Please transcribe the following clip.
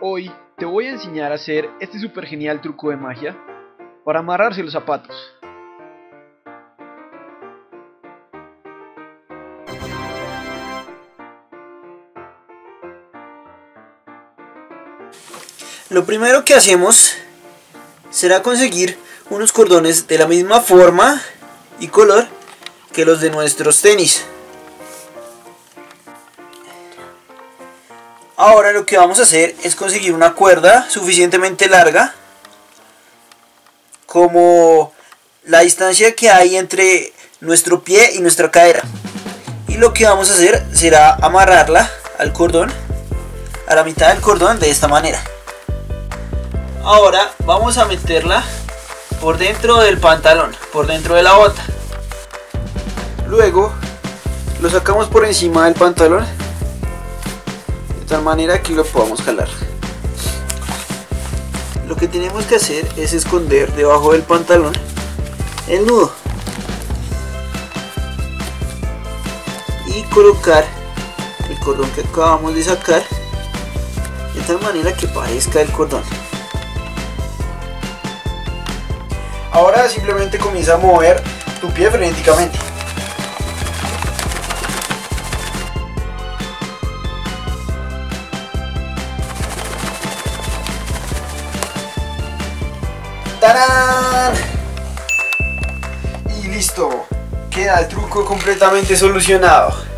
Hoy te voy a enseñar a hacer este súper genial truco de magia para amarrarse los zapatos. Lo primero que hacemos será conseguir unos cordones de la misma forma y color que los de nuestros tenis. Ahora lo que vamos a hacer es conseguir una cuerda suficientemente larga, como la distancia que hay entre nuestro pie y nuestra cadera. Y lo que vamos a hacer será amarrarla al cordón, a la mitad del cordón, de esta manera. Ahora vamos a meterla por dentro del pantalón, por dentro de la bota. Luego lo sacamos por encima del pantalón, de tal manera que lo podamos jalar. Lo que tenemos que hacer es esconder debajo del pantalón el nudo y colocar el cordón que acabamos de sacar de tal manera que parezca el cordón. Ahora simplemente comienza a mover tu pie frenéticamente. ¡Tarán! Y listo, queda el truco completamente solucionado.